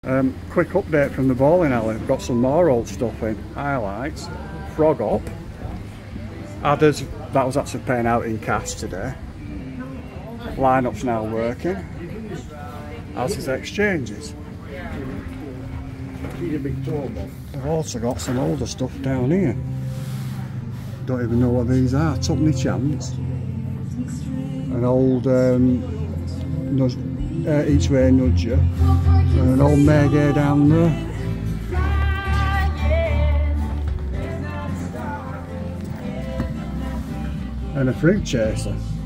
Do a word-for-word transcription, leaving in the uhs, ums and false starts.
Um, quick update from the bowling alley. I've got some more old stuff in. Highlights. Frog Up. Adders, that was actually paying out in cash today. Lineup's now working. As is exchanges. I've also got some older stuff down here. Don't even know what these are. Took me chance. An old um, nudge, uh, each way nudger. And an old Megay down there. And a fruit chaser.